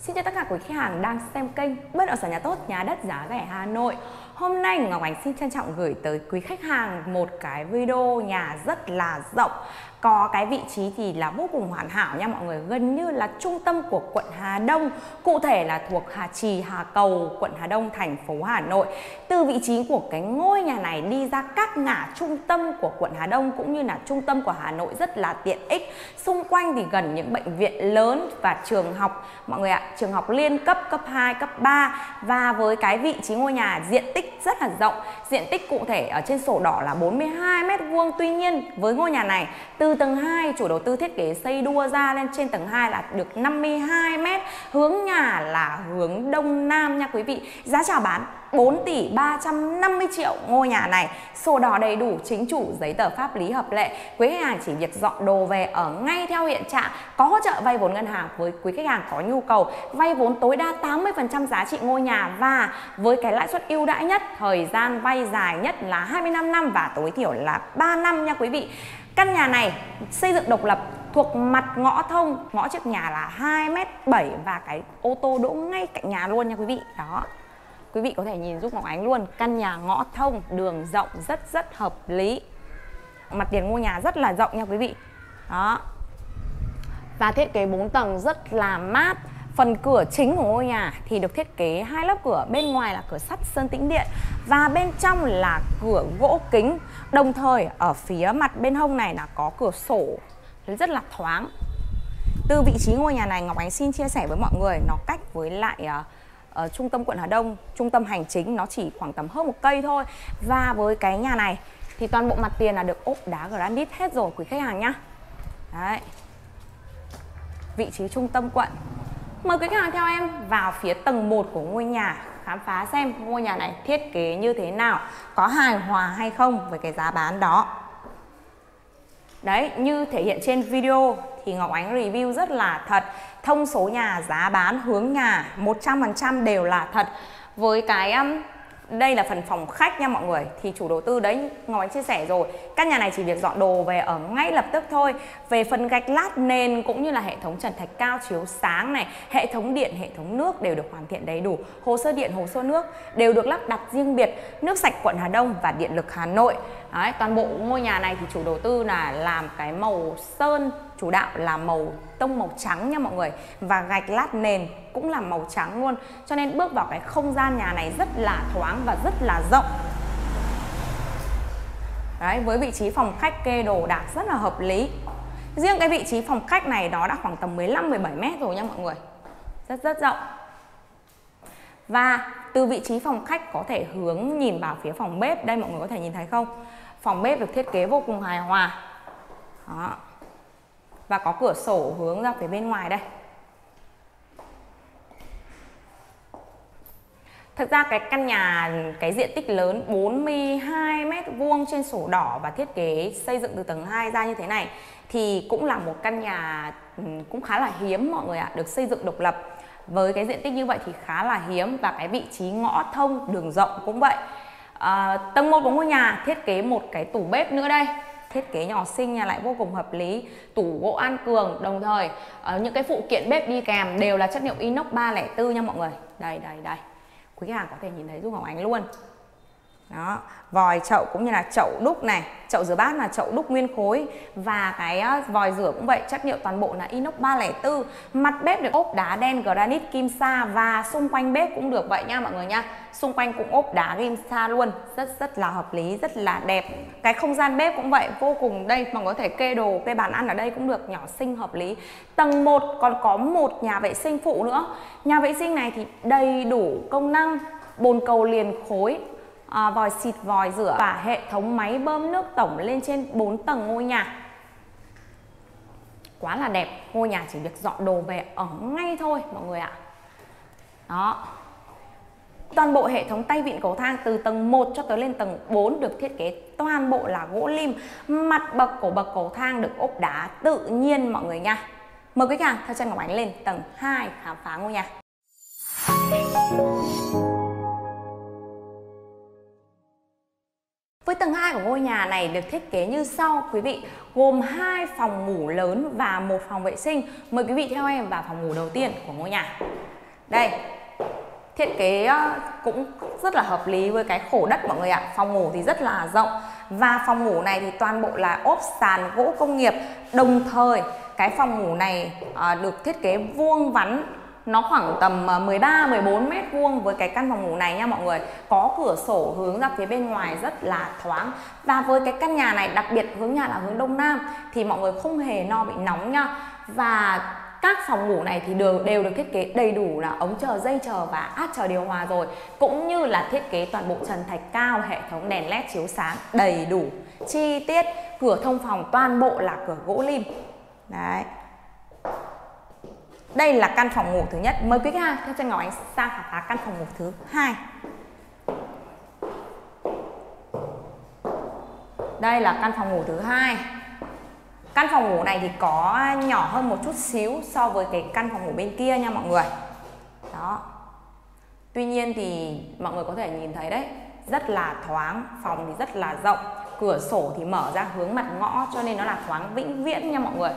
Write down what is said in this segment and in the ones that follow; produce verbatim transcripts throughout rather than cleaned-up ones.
Xin chào tất cả quý khách hàng đang xem kênh Bất động sản nhà tốt, nhà đất giá rẻ Hà Nội. Hôm nay Ngọc Ánh xin trân trọng gửi tới quý khách hàng một cái video nhà rất là rộng. Có cái vị trí thì là vô cùng hoàn hảo nha mọi người, gần như là trung tâm của quận Hà Đông, cụ thể là thuộc Hà Trì, Hà Cầu, quận Hà Đông, thành phố Hà Nội. Từ vị trí của cái ngôi nhà này đi ra các ngã trung tâm của quận Hà Đông cũng như là trung tâm của Hà Nội rất là tiện ích. Xung quanh thì gần những bệnh viện lớn và trường học mọi người ạ, trường học liên cấp, cấp hai, cấp ba. Và với cái vị trí ngôi nhà diện tích rất là rộng, diện tích cụ thể ở trên sổ đỏ là bốn mươi hai mét vuông. Tuy nhiên với ngôi nhà này từ tầng hai chủ đầu tư thiết kế xây đua ra lên trên tầng hai là được năm mươi hai mét, hướng nhà là hướng đông nam nha quý vị. Giá chào bán bốn tỷ ba trăm năm mươi triệu ngôi nhà này, sổ đỏ đầy đủ, chính chủ, giấy tờ pháp lý hợp lệ. Quý khách hàng chỉ việc dọn đồ về ở ngay theo hiện trạng. Có hỗ trợ vay vốn ngân hàng với quý khách hàng có nhu cầu, vay vốn tối đa tám mươi phần trăm giá trị ngôi nhà và với cái lãi suất ưu đãi nhất, thời gian vay dài nhất là hai mươi lăm năm và tối thiểu là ba năm nha quý vị. Căn nhà này xây dựng độc lập, thuộc mặt ngõ thông, ngõ trước nhà là hai mét bảy và cái ô tô đỗ ngay cạnh nhà luôn nha quý vị. Đó, quý vị có thể nhìn giúp Ngọc Ánh luôn, căn nhà ngõ thông, đường rộng rất rất hợp lý. Mặt tiền ngôi nhà rất là rộng nha quý vị. Đó. Và thiết kế bốn tầng rất là mát. Phần cửa chính của ngôi nhà thì được thiết kế hai lớp cửa, bên ngoài là cửa sắt sơn tĩnh điện và bên trong là cửa gỗ kính. Đồng thời ở phía mặt bên hông này là có cửa sổ rất là thoáng. Từ vị trí ngôi nhà này Ngọc Ánh xin chia sẻ với mọi người, nó cách với lại uh, uh, trung tâm quận Hà Đông, trung tâm hành chính nó chỉ khoảng tầm hơn một cây thôi. Và với cái nhà này thì toàn bộ mặt tiền là được ốp đá granite hết rồi quý khách hàng nhá. Đấy. Vị trí trung tâm quận. Mời quý khách hàng theo em vào phía tầng một của ngôi nhà, khám phá xem ngôi nhà này thiết kế như thế nào, có hài hòa hay không với cái giá bán đó. Đấy, như thể hiện trên video thì Ngọc Ánh review rất là thật. Thông số nhà, giá bán, hướng nhà một trăm phần trăm đều là thật. Với cái um, đây là phần phòng khách nha mọi người. Thì chủ đầu tư đấy Ngọc Ánh chia sẻ rồi, căn nhà này chỉ việc dọn đồ về ở ngay lập tức thôi. Về phần gạch lát nền cũng như là hệ thống trần thạch cao chiếu sáng này, hệ thống điện, hệ thống nước đều được hoàn thiện đầy đủ. Hồ sơ điện, hồ sơ nước đều được lắp đặt riêng biệt. Nước sạch quận Hà Đông và điện lực Hà Nội. Đấy, toàn bộ ngôi nhà này thì chủ đầu tư là làm cái màu sơn chủ đạo là màu tông màu trắng nha mọi người. Và gạch lát nền cũng là màu trắng luôn. Cho nên bước vào cái không gian nhà này rất là thoáng và rất là rộng. Đấy, với vị trí phòng khách kê đồ đạc rất là hợp lý. Riêng cái vị trí phòng khách này nó đã khoảng tầm mười lăm mười bảy mét rồi nha mọi người. Rất rất rộng. Và từ vị trí phòng khách có thể hướng nhìn vào phía phòng bếp. Đây mọi người có thể nhìn thấy không? Phòng bếp được thiết kế vô cùng hài hòa. Đó. Và có cửa sổ hướng ra phía bên ngoài đây. Thật ra cái căn nhà, cái diện tích lớn bốn mươi hai mét vuông trên sổ đỏ và thiết kế xây dựng từ tầng hai ra như thế này thì cũng là một căn nhà cũng khá là hiếm mọi người ạ, được xây dựng độc lập. Với cái diện tích như vậy thì khá là hiếm và cái vị trí ngõ thông, đường rộng cũng vậy. À, tầng một của ngôi nhà thiết kế một cái tủ bếp nữa đây. Thiết kế nhỏ xinh nhà lại vô cùng hợp lý. Tủ gỗ An Cường, đồng thời uh, những cái phụ kiện bếp đi kèm đều là chất liệu inox ba không bốn nha mọi người. Đây đây đây. Quý khách hàng có thể nhìn thấy giúp Ngọc Ánh luôn. Đó, vòi chậu cũng như là chậu đúc này, chậu rửa bát là chậu đúc nguyên khối và cái vòi rửa cũng vậy, chất liệu toàn bộ là inox ba không bốn. Mặt bếp được ốp đá đen granite kim sa và xung quanh bếp cũng được vậy nha mọi người nha. Xung quanh cũng ốp đá kim sa luôn, rất rất là hợp lý, rất là đẹp. Cái không gian bếp cũng vậy, vô cùng đây, mà có thể kê đồ, kê bàn ăn ở đây cũng được, nhỏ xinh hợp lý. Tầng một còn có một nhà vệ sinh phụ nữa. Nhà vệ sinh này thì đầy đủ công năng, bồn cầu liền khối, À, vòi xịt, vòi rửa và hệ thống máy bơm nước tổng lên trên bốn tầng ngôi nhà. Quá là đẹp, ngôi nhà chỉ việc dọn đồ về ở ngay thôi mọi người ạ. Đó. Toàn bộ hệ thống tay vịn cầu thang từ tầng một cho tới lên tầng bốn được thiết kế toàn bộ là gỗ lim. Mặt bậc của bậc cầu thang được ốp đá tự nhiên mọi người nha. Mời quý khách hàng theo chân Ngọc Ánh lên tầng hai khám phá ngôi nhà. Với tầng hai của ngôi nhà này được thiết kế như sau quý vị, gồm hai phòng ngủ lớn và một phòng vệ sinh. Mời quý vị theo em vào phòng ngủ đầu tiên của ngôi nhà. Đây, thiết kế cũng rất là hợp lý với cái khổ đất mọi người ạ. Phòng ngủ thì rất là rộng. Và phòng ngủ này thì toàn bộ là ốp sàn gỗ công nghiệp. Đồng thời cái phòng ngủ này à, được thiết kế vuông vắn, nó khoảng tầm mười ba mười bốn mét vuông với cái căn phòng ngủ này nha mọi người. Có cửa sổ hướng ra phía bên ngoài rất là thoáng. Và với cái căn nhà này, đặc biệt hướng nhà là hướng đông nam, thì mọi người không hề lo bị nóng nha. Và các phòng ngủ này thì đều, đều được thiết kế đầy đủ là ống chờ, dây chờ và át chờ điều hòa rồi. Cũng như là thiết kế toàn bộ trần thạch cao, hệ thống đèn led chiếu sáng đầy đủ, chi tiết. Cửa thông phòng toàn bộ là cửa gỗ lim. Đấy. Đây là căn phòng ngủ thứ nhất. Mời quý khách hàng theo chân Ngọc Ánh sang khám phá căn phòng ngủ thứ hai. Đây là căn phòng ngủ thứ hai. Căn phòng ngủ này thì có nhỏ hơn một chút xíu so với cái căn phòng ngủ bên kia nha mọi người. Đó. Tuy nhiên thì mọi người có thể nhìn thấy đấy, rất là thoáng, phòng thì rất là rộng, cửa sổ thì mở ra hướng mặt ngõ cho nên nó là thoáng vĩnh viễn nha mọi người.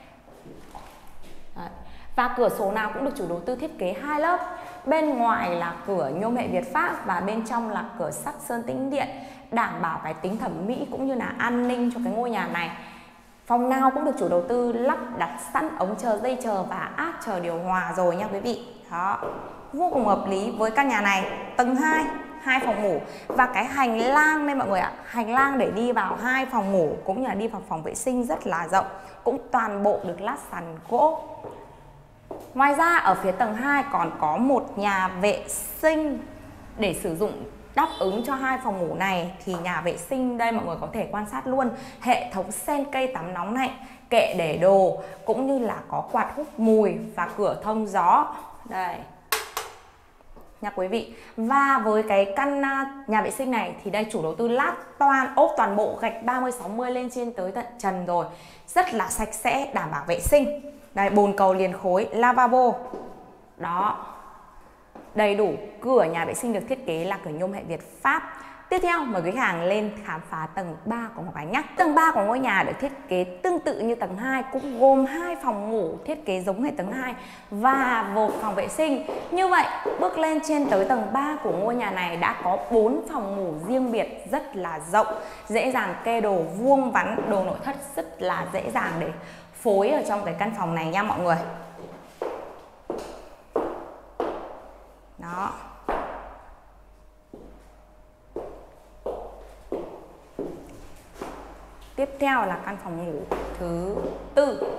Đấy. Và cửa sổ nào cũng được chủ đầu tư thiết kế hai lớp. Bên ngoài là cửa nhôm hệ Việt Pháp và bên trong là cửa sắt sơn tĩnh điện, đảm bảo cái tính thẩm mỹ cũng như là an ninh cho cái ngôi nhà này. Phòng nào cũng được chủ đầu tư lắp đặt sẵn ống chờ, dây chờ và át chờ điều hòa rồi nha quý vị. Đó, vô cùng hợp lý với căn nhà này. Tầng hai, hai phòng ngủ và cái hành lang đây mọi người ạ. Hành lang để đi vào hai phòng ngủ cũng như là đi vào phòng vệ sinh rất là rộng, cũng toàn bộ được lát sàn gỗ. Ngoài ra ở phía tầng hai còn có một nhà vệ sinh để sử dụng đáp ứng cho hai phòng ngủ này. Thì nhà vệ sinh đây mọi người có thể quan sát luôn, hệ thống sen cây tắm nóng này, kệ để đồ cũng như là có quạt hút mùi và cửa thông gió. Đây nha quý vị. Và với cái căn nhà vệ sinh này thì đây chủ đầu tư lát toàn ốp toàn bộ gạch ba mươi sáu mươi lên trên tới tận trần rồi. Rất là sạch sẽ, đảm bảo vệ sinh. Đây, bồn cầu liền khối, lavabo. Đó. Đầy đủ. Cửa nhà vệ sinh được thiết kế là cửa nhôm hệ Việt Pháp. Tiếp theo mời quý khách hàng lên khám phá tầng ba của Ngọc Ánh nhé. Tầng ba của ngôi nhà được thiết kế tương tự như tầng hai, cũng gồm hai phòng ngủ thiết kế giống hệt tầng hai và một phòng vệ sinh. Như vậy, bước lên trên tới tầng ba của ngôi nhà này đã có bốn phòng ngủ riêng biệt rất là rộng, dễ dàng kê đồ, vuông vắn, đồ nội thất rất là dễ dàng để phối ở trong cái căn phòng này nha mọi người. Đó. Tiếp theo là căn phòng ngủ thứ tư.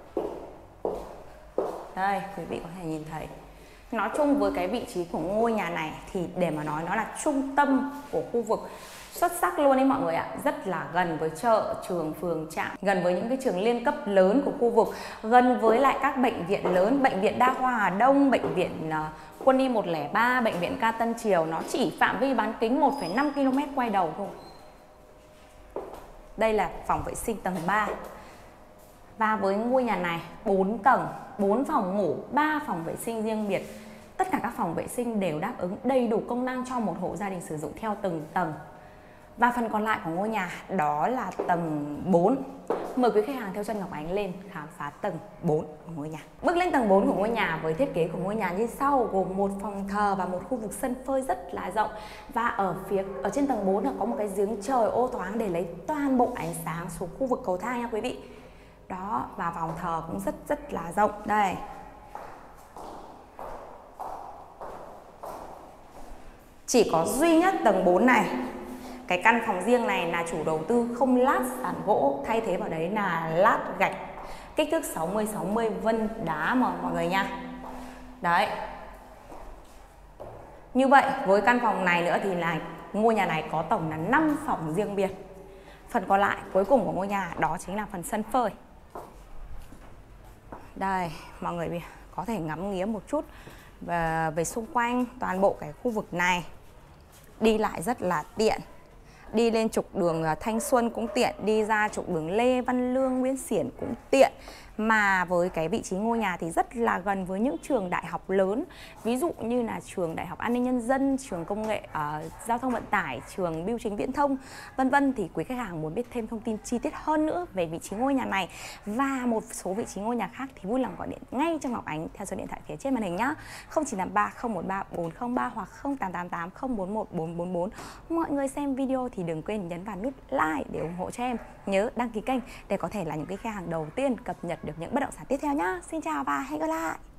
Đây, quý vị có thể nhìn thấy. Nói chung với cái vị trí của ngôi nhà này thì để mà nói nó là trung tâm của khu vực, xuất sắc luôn đấy mọi người ạ. Rất là gần với chợ, trường, phường, trạm, gần với những cái trường liên cấp lớn của khu vực, gần với lại các bệnh viện lớn, bệnh viện Đa khoa Hà Đông, bệnh viện uh, Quân y một không ba, bệnh viện Ca Tân Triều. Nó chỉ phạm vi bán kính một phẩy năm ki lô mét quay đầu thôi. Đây là phòng vệ sinh tầng ba. Và với ngôi nhà này bốn tầng, bốn phòng ngủ, ba phòng vệ sinh riêng biệt. Tất cả các phòng vệ sinh đều đáp ứng đầy đủ công năng cho một hộ gia đình sử dụng theo từng tầng. Và phần còn lại của ngôi nhà đó là tầng bốn. Mời quý khách hàng theo chân Ngọc Ánh lên khám phá tầng bốn của ngôi nhà. Bước lên tầng bốn của ngôi nhà với thiết kế của ngôi nhà như sau, gồm một phòng thờ và một khu vực sân phơi rất là rộng. Và ở phía ở trên tầng bốn là có một cái giếng trời ô thoáng để lấy toàn bộ ánh sáng xuống khu vực cầu thang nha quý vị. Đó, và phòng thờ cũng rất rất là rộng. Đây. Chỉ có duy nhất tầng bốn này, cái căn phòng riêng này là chủ đầu tư không lát sàn gỗ, thay thế vào đấy là lát gạch kích thước sáu mươi sáu mươi vân đá mà mọi người nha. Đấy. Như vậy với căn phòng này nữa thì là ngôi nhà này có tổng là năm phòng riêng biệt. Phần còn lại cuối cùng của ngôi nhà đó chính là phần sân phơi. Đây, mọi người có thể ngắm nghía một chút về, về xung quanh toàn bộ cái khu vực này. Đi lại rất là tiện. Đi lên trục đường Thanh Xuân cũng tiện, đi ra trục đường Lê Văn Lương, Nguyễn Xiển cũng tiện. mà với cái vị trí ngôi nhà thì rất là gần với những trường đại học lớn, ví dụ như là trường Đại học An ninh Nhân dân, trường Công nghệ uh, Giao thông Vận tải, trường Bưu chính Viễn thông, vân vân. Thì quý khách hàng muốn biết thêm thông tin chi tiết hơn nữa về vị trí ngôi nhà này và một số vị trí ngôi nhà khác thì vui lòng gọi điện ngay cho Ngọc Ánh theo số điện thoại phía trên màn hình nhá, không chín tám ba không một ba bốn không ba hoặc không tám tám tám không bốn một bốn bốn bốn. Mọi người xem video thì đừng quên nhấn vào nút like để ủng hộ cho em. Nhớ đăng ký kênh để có thể là những cái khách hàng đầu tiên cập nhật được những bất động sản tiếp theo nhá. Xin chào và hẹn gặp lại.